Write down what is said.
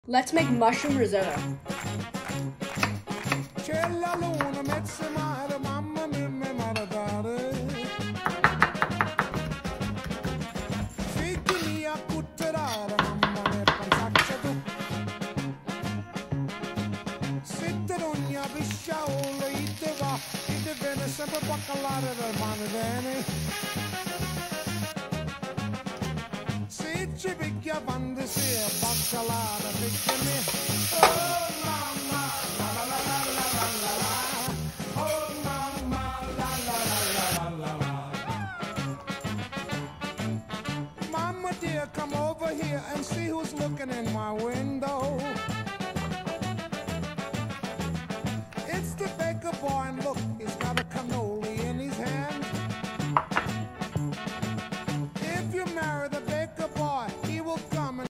Let's make mushroom risotto. C'è la luna, mezza mare, mamma mia, mi maradare. Figli mia, cutterare, mamma mia, pensaccia tu. Sitte d'ogni pisciaolo, ite va, ite viene sempre a calare del mare bene. Se ci picchia fantasia, baccalata, picchia me. Oh mamma, la la la la la la la la. Oh mamma, la la la la la la la. Mama dear, come over here and see who's looking in my window.